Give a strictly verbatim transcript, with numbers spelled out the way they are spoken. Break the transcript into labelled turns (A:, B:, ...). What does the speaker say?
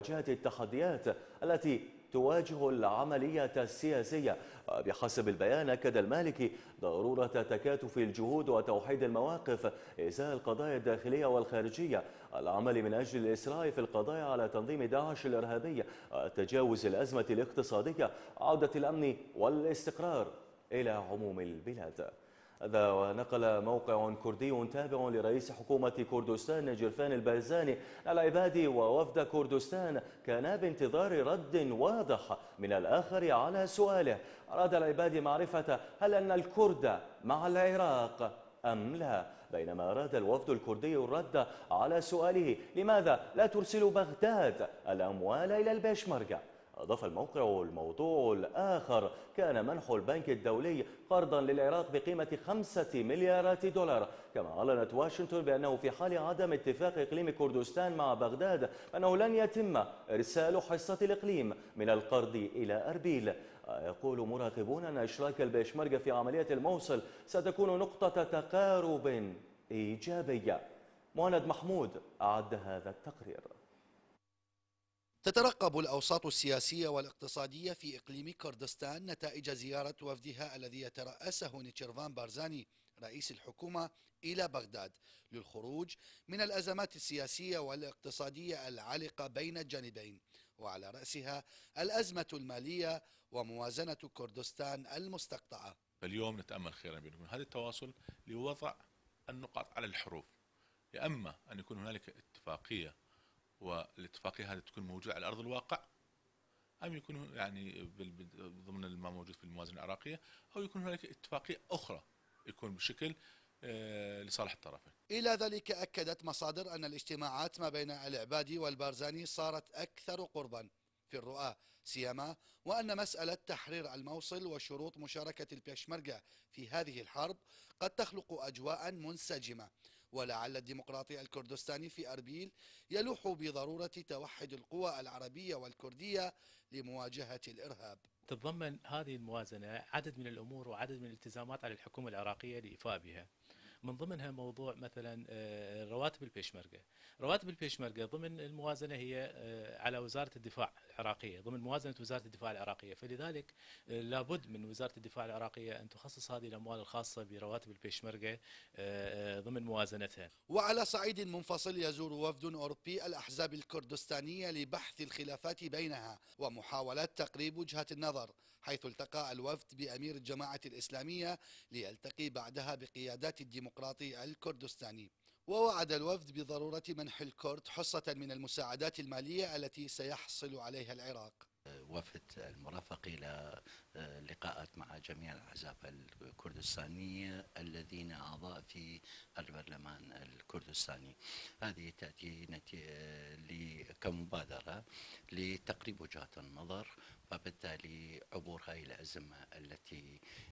A: مواجهة التحديات التي تواجه العملية السياسية. بحسب البيان أكد المالكي ضرورة تكاتف الجهود وتوحيد المواقف إزاء القضايا الداخلية والخارجية، العمل من أجل الإسراع في القضاء على تنظيم داعش الإرهابي، تجاوز الأزمة الاقتصادية، عودة الأمن والاستقرار إلى عموم البلاد. هذا ونقل موقع كردي تابع لرئيس حكومة كردستان جرفان البارزاني العبادي ووفد كردستان كان بانتظار رد واضح من الآخر على سؤاله. أراد العبادي معرفة هل أن الكرد مع العراق أم لا، بينما أراد الوفد الكردي الرد على سؤاله لماذا لا ترسل بغداد الأموال إلى البيشمركة. أضاف الموقع الموضوع الآخر كان منح البنك الدولي قرضا للعراق بقيمة خمسة مليارات دولار. كما أعلنت واشنطن بأنه في حال عدم اتفاق إقليم كردستان مع بغداد أنه لن يتم إرسال حصة الإقليم من القرض إلى أربيل. يقول مراقبون أن إشراك البيشمركة في عملية الموصل ستكون نقطة تقارب إيجابية. مهند محمود أعد هذا التقرير.
B: تترقب الأوساط السياسية والاقتصادية في إقليم كردستان نتائج زيارة وفدها الذي يترأسه نيتشيرفان بارزاني رئيس الحكومة إلى بغداد للخروج من الأزمات السياسية والاقتصادية العالقة بين الجانبين، وعلى رأسها الأزمة المالية وموازنة كردستان المستقطعة.
C: اليوم نتأمل خيرا بينكم هذا التواصل لوضع النقاط على الحروف، يا إما أن يكون هنالك اتفاقية والاتفاقية هذه تكون موجودة على أرض الواقع، أم يكون يعني ضمن ما موجود في الموازنة العراقية، أو يكون هنالك اتفاقية أخرى يكون بشكل لصالح الطرفين.
B: إلى ذلك أكدت مصادر أن الاجتماعات ما بين العبادي والبارزاني صارت أكثر قربا في الرؤى سيما، وأن مسألة تحرير الموصل وشروط مشاركة البيشمركة في هذه الحرب قد تخلق أجواء منسجمة، ولعل الديمقراطي الكردستاني في أربيل يلوح بضرورة توحد القوى العربية والكردية لمواجهة الإرهاب.
D: تتضمن هذه الموازنة عدد من الأمور وعدد من الالتزامات على الحكومة العراقية لإيفاء بها، من ضمنها موضوع مثلا رواتب البيشمركة. رواتب البيشمركة ضمن الموازنة هي على وزارة الدفاع العراقية، ضمن موازنة وزارة الدفاع العراقية، فلذلك لابد من وزارة الدفاع العراقية أن تخصص هذه الأموال الخاصة برواتب البيشمركة ضمن موازنتها.
B: وعلى صعيد منفصل يزور وفد أوروبي الأحزاب الكردستانية لبحث الخلافات بينها ومحاولة تقريب وجهة النظر، حيث التقى الوفد بأمير الجماعة الإسلامية ليلتقي بعدها بقيادات الديمقراطي الكردستاني. ووعد الوفد بضرورة منح الكرد حصة من المساعدات المالية التي سيحصل عليها العراق.
E: وفد المرافق إلى لقاءات مع جميع الأحزاب الكردستانية الذين أعضاء في البرلمان الكردستاني. هذه تأتي كمبادرة لتقريب وجهات النظر، وبالتالي عبور هذه الأزمة التي